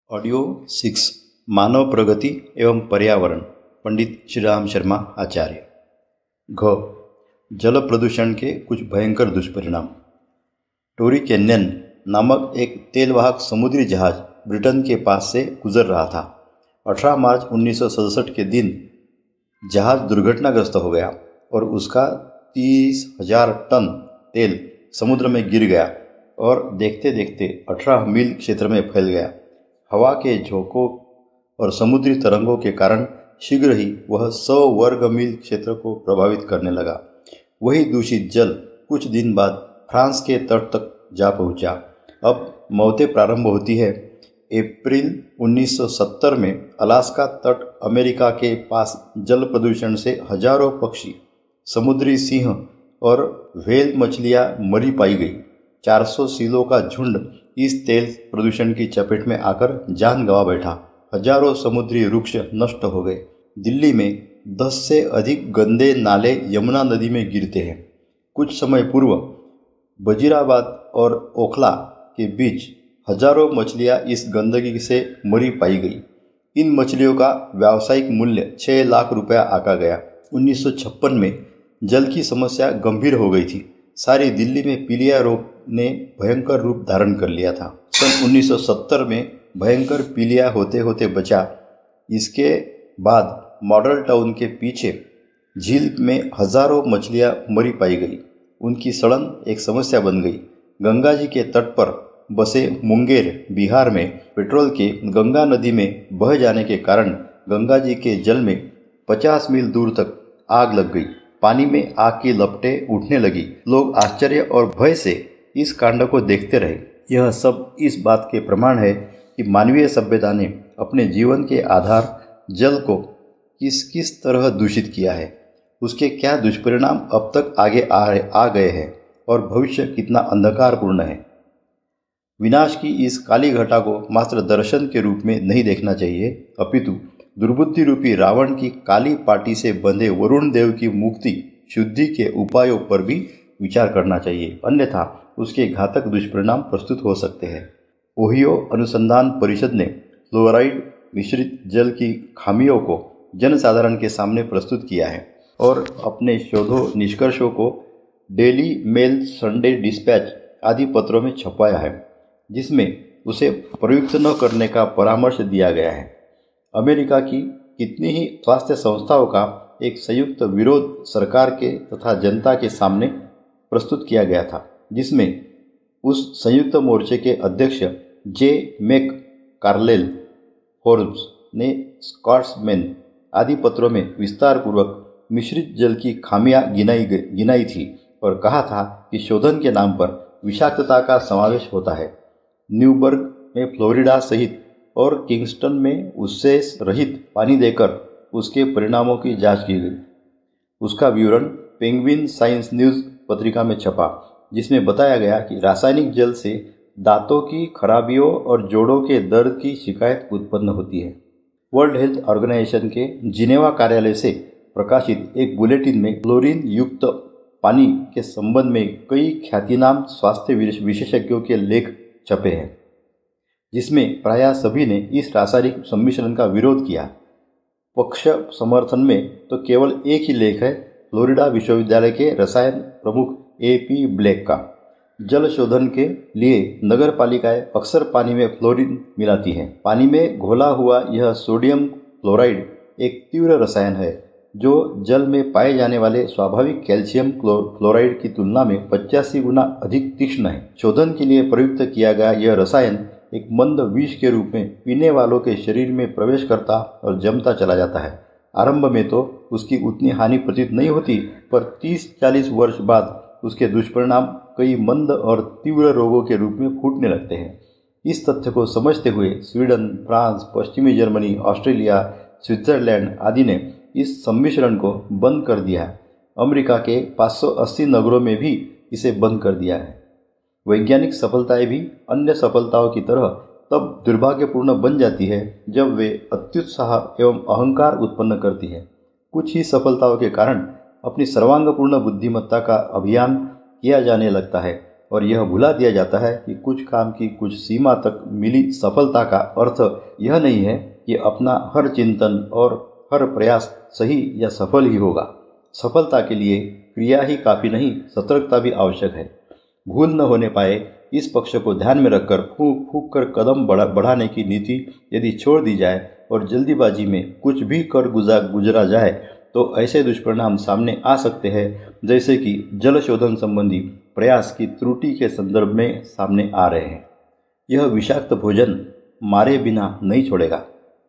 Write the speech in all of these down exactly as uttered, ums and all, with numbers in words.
Audio six मानव प्रगति एवं पर्यावरण पंडित श्रीराम शर्मा आचार्य। घ जल प्रदूषण के कुछ भयंकर दुष्परिणाम। टोरी कैन्यन नामक एक तेलवाहक समुद्री जहाज ब्रिटेन के पास से गुजर रहा था। अठारह मार्च उन्नीस सौ सड़सठ के दिन जहाज दुर्घटनाग्रस्त हो गया और उसका तीस हजार टन तेल समुद्र में गिर गया और देखते देखते अठारह मील क्षेत्र में फैल गया। हवा के झोंकों और समुद्री तरंगों के कारण शीघ्र ही वह सौ वर्ग मील क्षेत्र को प्रभावित करने लगा। वही दूषित जल कुछ दिन बाद फ्रांस के तट तक जा पहुंचा। अब मौतें प्रारंभ होती है। अप्रैल उन्नीस सौ सत्तर में अलास्का तट अमेरिका के पास जल प्रदूषण से हजारों पक्षी, समुद्री सिंह और व्हेल मछलियां मरी पाई गई। चार सौ सीलों का झुंड इस तेल प्रदूषण की चपेट में आकर जान गंवा बैठा। हजारों समुद्री वृक्ष नष्ट हो गए। दिल्ली में दस से अधिक गंदे नाले यमुना नदी में गिरते हैं। कुछ समय पूर्व वजीराबाद और ओखला के बीच हजारों मछलियां इस गंदगी से मरी पाई गई। इन मछलियों का व्यावसायिक मूल्य छः लाख रुपया आका गया। उन्नीस सौ छप्पन में जल की समस्या गंभीर हो गई थी। सारी दिल्ली में पीलिया रोग ने भयंकर रूप धारण कर लिया था। सन उन्नीस सौ सत्तर में भयंकर पीलिया होते होते बचा। इसके बाद मॉडल टाउन के पीछे झील में हजारों मछलियां मरी पाई गई। उनकी सड़न एक समस्या बन गई। गंगा जी के तट पर बसे मुंगेर बिहार में पेट्रोल के गंगा नदी में बह जाने के कारण गंगा जी के जल में पचास मील दूर तक आग लग गई। पानी में आग की लपटें उठने लगी। लोग आश्चर्य और भय से इस कांड को देखते रहे। यह सब इस बात के प्रमाण है कि मानवीय सभ्यता ने अपने जीवन के आधार जल को किस किस तरह दूषित किया है, उसके क्या दुष्परिणाम अब तक आगे आ, आ गए हैं और भविष्य कितना अंधकारपूर्ण है। विनाश की इस काली घटा को मात्र दर्शन के रूप में नहीं देखना चाहिए, अपितु दुर्बुद्धि रूपी रावण की काली पाटी से बंधे वरुण देव की मुक्ति शुद्धि के उपायों पर भी विचार करना चाहिए, अन्यथा उसके घातक दुष्परिणाम प्रस्तुत हो सकते हैं। ओहियो अनुसंधान परिषद ने फ्लोराइड मिश्रित जल की खामियों को जनसाधारण के सामने प्रस्तुत किया है और अपने शोधों निष्कर्षों को डेली मेल, संडे डिस्पैच आदि पत्रों में छपाया है, जिसमें उसे प्रयुक्त न करने का परामर्श दिया गया है। अमेरिका की कितनी ही स्वास्थ्य संस्थाओं का एक संयुक्त विरोध सरकार के तथा जनता के सामने प्रस्तुत किया गया था, जिसमें उस संयुक्त मोर्चे के अध्यक्ष जे मैक कार्लेल फोर्ब्स ने स्कॉट्समैन आदि पत्रों में विस्तार पूर्वक मिश्रित जल की खामियां गिनाई गिनाई थी और कहा था कि शोधन के नाम पर विषाक्तता का समावेश होता है। न्यूबर्ग में फ्लोरिडा सहित और किंगस्टन में उससे रहित पानी देकर उसके परिणामों की जांच की गई। उसका विवरण पेंगुइन साइंस न्यूज़ पत्रिका में छपा, जिसमें बताया गया कि रासायनिक जल से दांतों की खराबियों और जोड़ों के दर्द की शिकायत उत्पन्न होती है। वर्ल्ड हेल्थ ऑर्गेनाइजेशन के जिनेवा कार्यालय से प्रकाशित एक बुलेटिन में क्लोरीन युक्त पानी के संबंध में कई ख्यातिनाम स्वास्थ्य विशेषज्ञों के लेख छपे हैं, जिसमें प्रायः सभी ने इस रासायनिक सम्मिश्रण का विरोध किया। पक्ष समर्थन में तो केवल एक ही लेख है, फ्लोरिडा विश्वविद्यालय के रसायन प्रमुख ए पी ब्लैक का। जल शोधन के लिए नगर पालिकाएं अक्सर पानी में फ्लोरीन मिलाती हैं। पानी में घोला हुआ यह सोडियम क्लोराइड एक तीव्र रसायन है, जो जल में पाए जाने वाले स्वाभाविक कैल्शियम क्लोराइड की तुलना में पचासी गुना अधिक तीक्ष्ण है। शोधन के लिए प्रयुक्त किया गया यह रसायन एक मंद विष के रूप में पीने वालों के शरीर में प्रवेश करता और जमता चला जाता है। आरंभ में तो उसकी उतनी हानि प्रतीत नहीं होती, पर तीस चालीस वर्ष बाद उसके दुष्परिणाम कई मंद और तीव्र रोगों के रूप में फूटने लगते हैं। इस तथ्य को समझते हुए स्वीडन, फ्रांस, पश्चिमी जर्मनी, ऑस्ट्रेलिया, स्विट्जरलैंड आदि ने इस सम्मिश्रण को बंद कर दिया है। अमेरिका के पाँच सौ अस्सी नगरों में भी इसे बंद कर दिया है। वैज्ञानिक सफलताएं भी अन्य सफलताओं की तरह तब दुर्भाग्यपूर्ण बन जाती है जब वे अत्युत्साह एवं अहंकार उत्पन्न करती है। कुछ ही सफलताओं के कारण अपनी सर्वांगपूर्ण बुद्धिमत्ता का अभियान किया जाने लगता है और यह भुला दिया जाता है कि कुछ काम की कुछ सीमा तक मिली सफलता का अर्थ यह नहीं है कि अपना हर चिंतन और हर प्रयास सही या सफल ही होगा। सफलता के लिए क्रिया ही काफ़ी नहीं, सतर्कता भी आवश्यक है। भूल न होने पाए इस पक्ष को ध्यान में रखकर फूंक फूंक कर कदम बढ़ा बढ़ाने की नीति यदि छोड़ दी जाए और जल्दीबाजी में कुछ भी कर गुजा गुजरा जाए तो ऐसे दुष्परिणाम सामने आ सकते हैं जैसे कि जल शोधन संबंधी प्रयास की त्रुटि के संदर्भ में सामने आ रहे हैं। यह विषाक्त भोजन मारे बिना नहीं छोड़ेगा।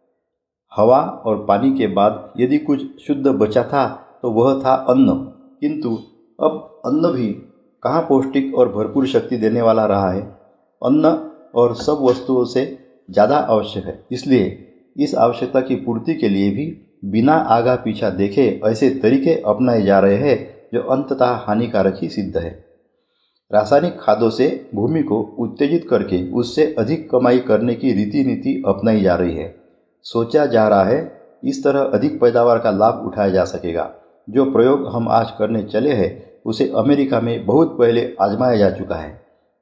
हवा और पानी के बाद यदि कुछ शुद्ध बचा था तो वह था अन्न, किंतु अब अन्न भी कहाँ पौष्टिक और भरपूर शक्ति देने वाला रहा है। अन्न और सब वस्तुओं से ज़्यादा आवश्यक है, इसलिए इस आवश्यकता की पूर्ति के लिए भी बिना आगा पीछा देखे ऐसे तरीके अपनाए जा रहे हैं जो अंततः हानिकारक ही सिद्ध है। रासायनिक खादों से भूमि को उत्तेजित करके उससे अधिक कमाई करने की रीति नीति अपनाई जा रही है। सोचा जा रहा है इस तरह अधिक पैदावार का लाभ उठाया जा सकेगा। जो प्रयोग हम आज करने चले हैं उसे अमेरिका में बहुत पहले आजमाया जा चुका है।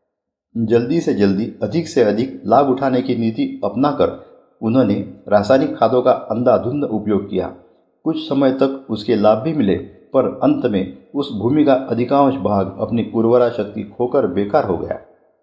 जल्दी से जल्दी अधिक से अधिक लाभ उठाने की नीति अपनाकर उन्होंने रासायनिक खादों का अंधाधुंध उपयोग किया। कुछ समय तक उसके लाभ भी मिले, पर अंत में उस भूमि का अधिकांश भाग अपनी उर्वरा शक्ति खोकर बेकार हो गया।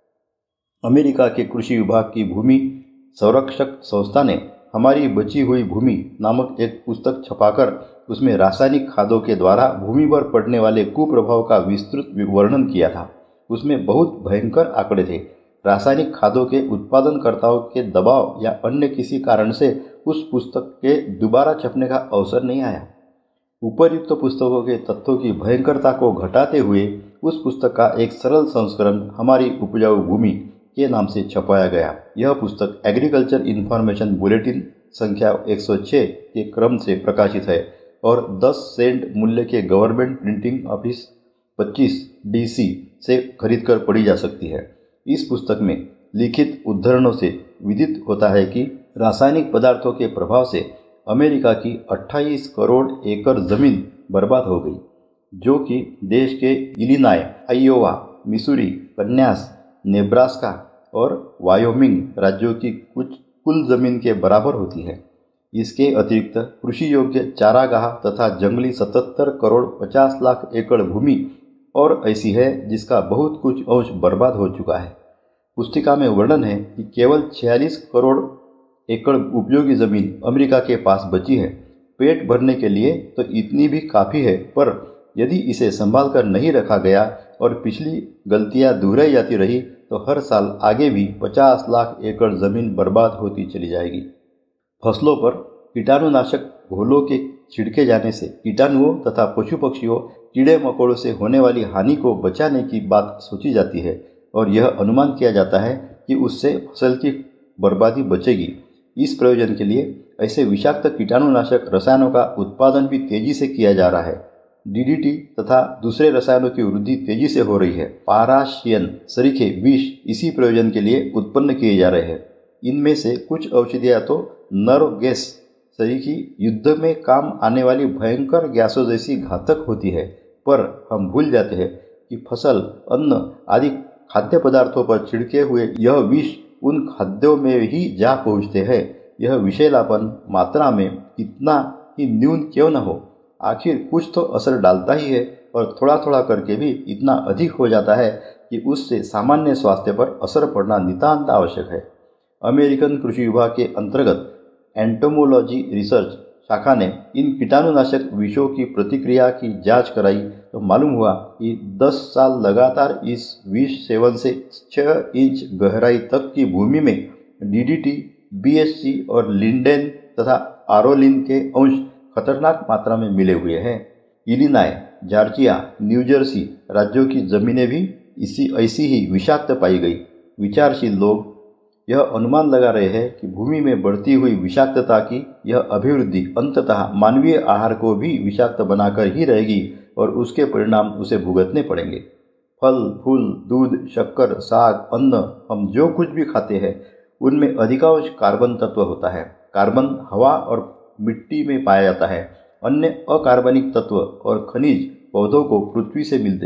अमेरिका के कृषि विभाग की भूमि संरक्षक संस्था ने हमारी बची हुई भूमि नामक एक पुस्तक छपाकर उसमें रासायनिक खादों के द्वारा भूमि पर पड़ने वाले कुप्रभाव का विस्तृत वर्णन किया था। उसमें बहुत भयंकर आंकड़े थे। रासायनिक खादों के उत्पादनकर्ताओं के दबाव या अन्य किसी कारण से उस पुस्तक के दोबारा छपने का अवसर नहीं आया। उपर्युक्त पुस्तकों के तथ्यों की भयंकरता को घटाते हुए उस पुस्तक का एक सरल संस्करण हमारी उपजाऊ भूमि के नाम से छपाया गया। यह पुस्तक एग्रीकल्चर इन्फॉर्मेशन बुलेटिन संख्या एक सौ छह के क्रम से प्रकाशित है और दस सेंट मूल्य के गवर्नमेंट प्रिंटिंग ऑफिस पच्चीस डी सी से खरीदकर पढ़ी जा सकती है। इस पुस्तक में लिखित उद्धरणों से विदित होता है कि रासायनिक पदार्थों के प्रभाव से अमेरिका की अट्ठाईस करोड़ एकड़ जमीन बर्बाद हो गई, जो कि देश के Illinois, Iowa, Missouri, Kansas, Nebraska और वायोमिंग राज्यों की कुछ कुल जमीन के बराबर होती है। इसके अतिरिक्त कृषि योग्य चारागाह तथा जंगली सतहत्तर करोड़ पचास लाख एकड़ भूमि और ऐसी है जिसका बहुत कुछ अंश बर्बाद हो चुका है। पुस्तिका में वर्णन है कि केवल छियालीस करोड़ एकड़ उपयोगी जमीन अमेरिका के पास बची है। पेट भरने के लिए तो इतनी भी काफ़ी है, पर यदि इसे संभाल कर नहीं रखा गया और पिछली गलतियां दोहराई जाती रही तो हर साल आगे भी पचास लाख एकड़ जमीन बर्बाद होती चली जाएगी। फसलों पर कीटाणुनाशक घोलों के छिड़के जाने से कीटाणुओं तथा पशु पक्षियों, कीड़े मकोड़ों से होने वाली हानि को बचाने की बात सोची जाती है और यह अनुमान किया जाता है कि उससे फसल की बर्बादी बचेगी। इस प्रयोजन के लिए ऐसे विषाक्त कीटाणुनाशक रसायनों का उत्पादन भी तेजी से किया जा रहा है। डी डी टी तथा दूसरे रसायनों की वृद्धि तेजी से हो रही है। पाराशियन सरीखे विष इसी प्रयोजन के लिए उत्पन्न किए जा रहे हैं। इनमें से कुछ औषधियाँ तो नर्व गैस सरीखी युद्ध में काम आने वाली भयंकर गैसों जैसी घातक होती है, पर हम भूल जाते हैं कि फसल, अन्न आदि खाद्य पदार्थों पर छिड़के हुए यह विष उन खाद्यों में ही जा पहुँचते हैं। यह विषैलापन मात्रा में कितना ही न्यून क्यों न हो, आखिर कुछ तो असर डालता ही है और थोड़ा थोड़ा करके भी इतना अधिक हो जाता है कि उससे सामान्य स्वास्थ्य पर असर पड़ना नितांत आवश्यक है। अमेरिकन कृषि विभाग के अंतर्गत एंटोमोलॉजी रिसर्च शाखा ने इन कीटाणुनाशक विषों की प्रतिक्रिया की जांच कराई तो मालूम हुआ कि दस साल लगातार इस विष सेवन से छह इंच गहराई तक की भूमि में D D T, B H C और लिंडेन तथा आरोलिन के अंश खतरनाक मात्रा में मिले हुए हैं। इलिनॉय, जॉर्जिया, न्यू जर्सी राज्यों की जमीनें भी इसी ऐसी ही विषाक्त पाई गई। विचारशील लोग यह अनुमान लगा रहे हैं कि भूमि में बढ़ती हुई विषाक्तता की यह अभिवृद्धि अंततः मानवीय आहार को भी विषाक्त बनाकर ही रहेगी और उसके परिणाम उसे भुगतने पड़ेंगे। फल, फूल, दूध, शक्कर, साग, अन्न हम जो कुछ भी खाते हैं उनमें अधिकांश कार्बन तत्व होता है। कार्बन हवा और मिट्टी में पाया जाता है। अन्य अकार्बनिक तत्व और खनिज पौधों को पृथ्वी से मिलते हैं।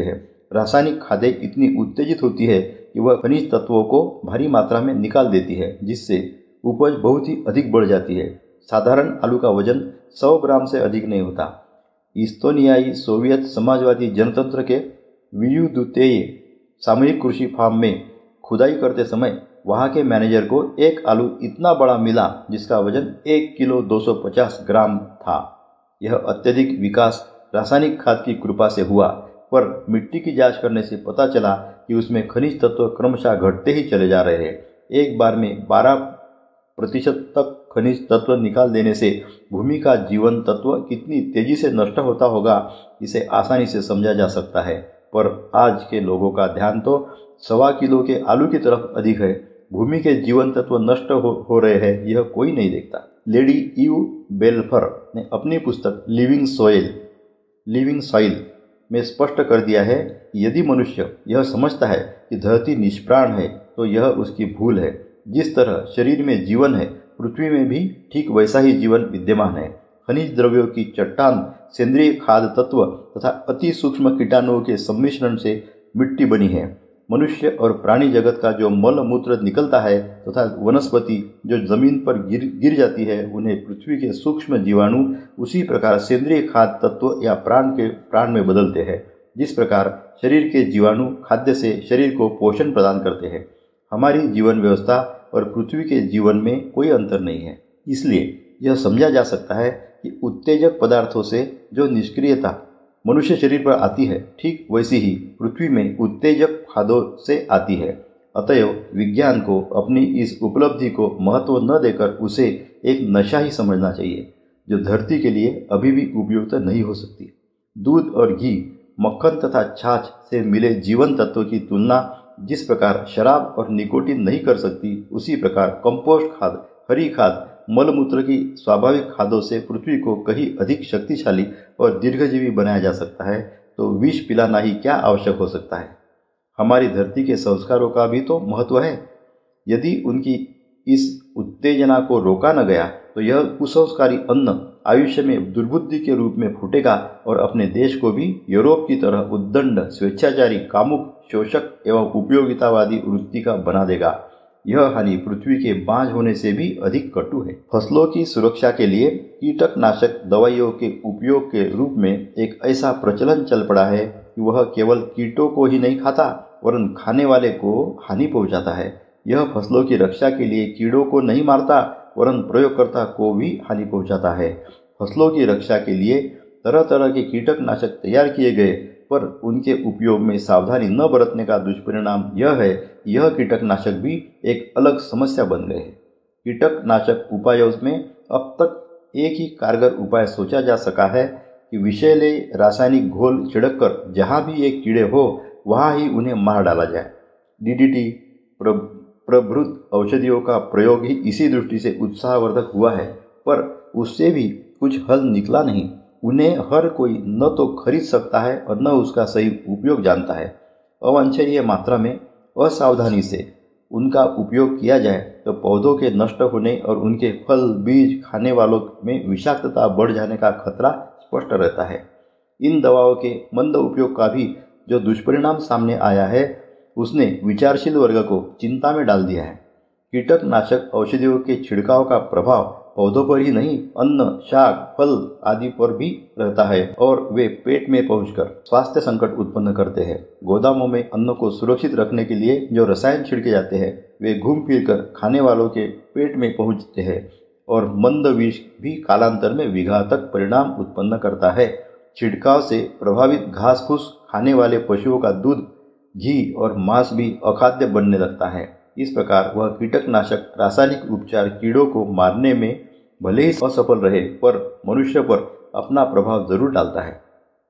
रासायनिक खादें इतनी उत्तेजित होती है कि वह खनिज तत्वों को भारी मात्रा में निकाल देती है, जिससे उपज बहुत ही अधिक बढ़ जाती है। साधारण आलू का वजन सौ ग्राम से अधिक नहीं होता। इस्तोनियाई सोवियत समाजवादी जनतंत्र के वियुद्युतेय सामूहिक कृषि फार्म में खुदाई करते समय वहाँ के मैनेजर को एक आलू इतना बड़ा मिला जिसका वजन एक किलो दो सौ पचास ग्राम था। यह अत्यधिक विकास रासायनिक खाद की कृपा से हुआ, पर मिट्टी की जांच करने से पता चला कि उसमें खनिज तत्व क्रमशः घटते ही चले जा रहे हैं। एक बार में बारह प्रतिशत तक खनिज तत्व निकाल देने से भूमि का जीवन तत्व कितनी तेजी से नष्ट होता होगा, इसे आसानी से समझा जा सकता है। पर आज के लोगों का ध्यान तो सवा किलो के आलू की तरफ अधिक है। भूमि के जीवन तत्व नष्ट हो, हो रहे हैं, यह कोई नहीं देखता। लेडी ईव बेल्फर ने अपनी पुस्तक लिविंग सोइल लिविंग सॉइल में स्पष्ट कर दिया है कि यदि मनुष्य यह समझता है कि धरती निष्प्राण है तो यह उसकी भूल है। जिस तरह शरीर में जीवन है, पृथ्वी में भी ठीक वैसा ही जीवन विद्यमान है। खनिज द्रव्यों की चट्टान सेंद्रीय खाद्य तत्व तथा अति सूक्ष्म कीटाणुओं के सम्मिश्रण से मिट्टी बनी है। मनुष्य और प्राणी जगत का जो मल मूत्र निकलता है तथा वनस्पति जो जमीन पर गिर गिर जाती है, उन्हें पृथ्वी के सूक्ष्म जीवाणु उसी प्रकार सेंद्रीय खाद्य तत्व या प्राण के प्राण में बदलते हैं। जिस प्रकार शरीर के जीवाणु खाद्य से शरीर को पोषण प्रदान करते हैं, हमारी जीवन व्यवस्था और पृथ्वी के जीवन में कोई अंतर नहीं है। इसलिए यह समझा जा सकता है कि उत्तेजक पदार्थों से जो निष्क्रियता मनुष्य शरीर पर आती है, ठीक वैसी ही पृथ्वी में उत्तेजक खादों से आती है। अतएव विज्ञान को अपनी इस उपलब्धि को महत्व न देकर उसे एक नशा ही समझना चाहिए, जो धरती के लिए अभी भी उपयुक्त नहीं हो सकती। दूध और घी, मक्खन तथा छाछ से मिले जीवन तत्व की तुलना जिस प्रकार शराब और निकोटीन नहीं कर सकती, उसी प्रकार कंपोस्ट खाद, हरी खाद, मलमूत्र की स्वाभाविक खादों से पृथ्वी को कहीं अधिक शक्तिशाली और दीर्घजीवी बनाया जा सकता है। तो विष पिलाना ही क्या आवश्यक हो सकता है। हमारी धरती के संस्कारों का भी तो महत्व है। यदि उनकी इस उत्तेजना को रोका न गया तो यह कुसंस्कारी अन्न आयुष्य में दुर्बुद्धि के रूप में फूटेगा और अपने देश को भी यूरोप की तरह उद्दंड, स्वेच्छाचारी, कामुक, शोषक एवं उपयोगितावादी वृत्ति का बना देगा। यह हानि पृथ्वी के बांझ होने से भी अधिक कटु है। फसलों की सुरक्षा के लिए कीटकनाशक दवाइयों के उपयोग के रूप में एक ऐसा प्रचलन चल पड़ा है कि वह केवल कीटों को ही नहीं खाता, वरन खाने वाले को हानि पहुंचाता है। यह फसलों की रक्षा के लिए कीड़ों को नहीं मारता, वरन प्रयोगकर्ता को भी हानि पहुंचाता है। फसलों की रक्षा के लिए तरह तरह के कीटकनाशक तैयार किए गए, पर उनके उपयोग में सावधानी न बरतने का दुष्परिणाम यह है कि यह कीटकनाशक भी एक अलग समस्या बन गए हैं। कीटकनाशक उपायों में अब तक एक ही कारगर उपाय सोचा जा सका है कि विषैले रासायनिक घोल छिड़ककर जहाँ भी एक कीड़े हो वहाँ ही उन्हें मार डाला जाए। डीडीटी प्र प्रभृत औषधियों का प्रयोग ही इसी दृष्टि से उत्साहवर्धक हुआ है, पर उससे भी कुछ हल निकला नहीं। उन्हें हर कोई न तो खरीद सकता है और न उसका सही उपयोग जानता है। अवांछनीय मात्रा में असावधानी से उनका उपयोग किया जाए तो पौधों के नष्ट होने और उनके फल बीज खाने वालों में विषाक्तता बढ़ जाने का खतरा स्पष्ट रहता है। इन दवाओं के मंद उपयोग का भी जो दुष्परिणाम सामने आया है, उसने विचारशील वर्ग को चिंता में डाल दिया है। कीटकनाशक औषधियों के छिड़काव का प्रभाव पौधों पर ही नहीं, अन्न, शाक, फल आदि पर भी रहता है और वे पेट में पहुंचकर स्वास्थ्य संकट उत्पन्न करते हैं। गोदामों में अन्न को सुरक्षित रखने के लिए जो रसायन छिड़के जाते हैं, वे घूम फिर कर खाने वालों के पेट में पहुंचते हैं और मंद विष भी कालांतर में विघातक परिणाम उत्पन्न करता है। छिड़काव से प्रभावित घास फूस खाने वाले पशुओं का दूध, घी और मांस भी अखाद्य बनने लगता है। इस प्रकार वह कीटकनाशक रासायनिक उपचार कीड़ों को मारने में भले ही असफल रहे, पर मनुष्य पर अपना प्रभाव जरूर डालता है।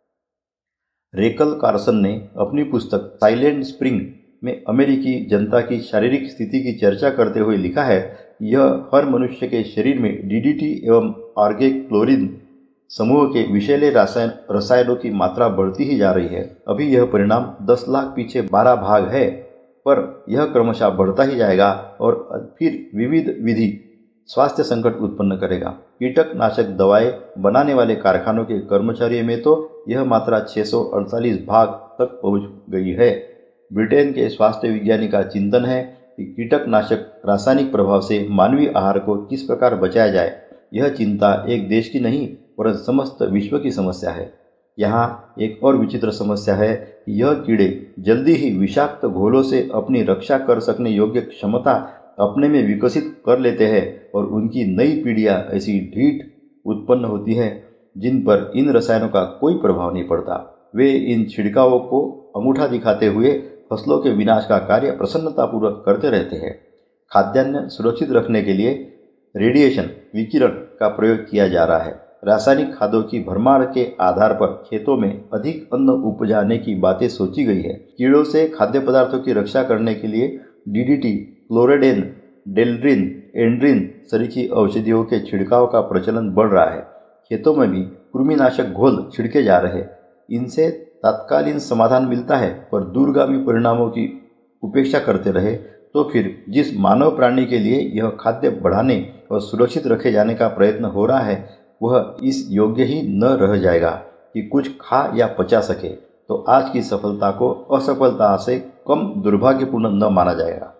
रेकल कार्सन ने अपनी पुस्तक साइलेंट स्प्रिंग में अमेरिकी जनता की शारीरिक स्थिति की चर्चा करते हुए लिखा है, यह हर मनुष्य के शरीर में डीडीटी एवं ऑर्गेक्लोरिन समूह के विषैले रसायन रसायनों की मात्रा बढ़ती ही जा रही है। अभी यह परिणाम दस लाख पीछे बारह भाग है, पर यह क्रमशः बढ़ता ही जाएगा और फिर विविध विधि स्वास्थ्य संकट उत्पन्न करेगा। कीटकनाशक दवाएं बनाने वाले कारखानों के कर्मचारियों में तो यह मात्रा छह सौ अड़तालीस भाग तक पहुंच गई है। ब्रिटेन के स्वास्थ्य विज्ञानी का चिंतन है कि कीटकनाशक रासायनिक प्रभाव से मानवीय आहार को किस प्रकार बचाया जाए। यह चिंता एक देश की नहीं परंतु समस्त विश्व की समस्या है। यहाँ एक और विचित्र समस्या है कि यह कीड़े जल्दी ही विषाक्त घोलों से अपनी रक्षा कर सकने योग्य क्षमता अपने में विकसित कर लेते हैं और उनकी नई पीढ़ियाँ ऐसी ढीठ उत्पन्न होती है जिन पर इन रसायनों का कोई प्रभाव नहीं पड़ता। वे इन छिड़कावों को अंगूठा दिखाते हुए फसलों के विनाश का कार्य प्रसन्नतापूर्वक करते रहते हैं। खाद्यान्न सुरक्षित रखने के लिए रेडिएशन विकिरण का प्रयोग किया जा रहा है। रासायनिक खादों की भरमार के आधार पर खेतों में अधिक अन्न उपजाने की बातें सोची गई है। कीड़ों से खाद्य पदार्थों की रक्षा करने के लिए डीडीटी, क्लोरेडेन, डेल्ड्रिन, एंड्रिन सरीखी औषधियों के छिड़काव का प्रचलन बढ़ रहा है। खेतों में भी कृमिनाशक घोल छिड़के जा रहे हैं। इनसे तात्कालीन समाधान मिलता है पर दूरगामी परिणामों की उपेक्षा करते रहे तो फिर जिस मानव प्राणी के लिए यह खाद्य बढ़ाने और सुरक्षित रखे जाने का प्रयत्न हो रहा है वह इस योग्य ही न रह जाएगा कि कुछ खा या पचा सके, तो आज की सफलता को असफलता से कम दुर्भाग्यपूर्ण न माना जाएगा।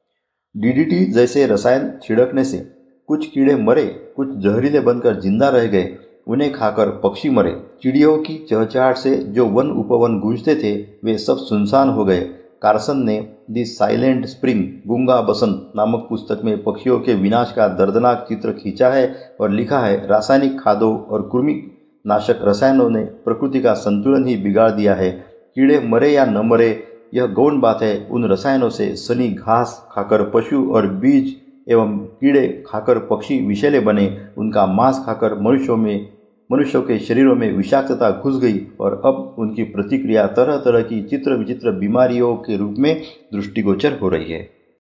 डीडीटी जैसे रसायन छिड़कने से कुछ कीड़े मरे, कुछ जहरीले बनकर जिंदा रह गए, उन्हें खाकर पक्षी मरे। चिड़ियों की चहचहाट से जो वन उपवन गूंजते थे वे सब सुनसान हो गए। कार्सन ने दी साइलेंट स्प्रिंग गूंगा बसंत नामक पुस्तक में पक्षियों के विनाश का दर्दनाक चित्र खींचा है और लिखा है, रासायनिक खादों और कृमि नाशक रसायनों ने प्रकृति का संतुलन ही बिगाड़ दिया है। कीड़े मरे या न मरे यह गौण बात है। उन रसायनों से सनी घास खाकर पशु और बीज एवं कीड़े खाकर पक्षी विषैले बने। उनका मांस खाकर मनुष्यों में मनुष्यों के शरीरों में विषाक्तता घुस गई और अब उनकी प्रतिक्रिया तरह तरह की चित्र विचित्र बीमारियों के रूप में दृष्टिगोचर हो रही है।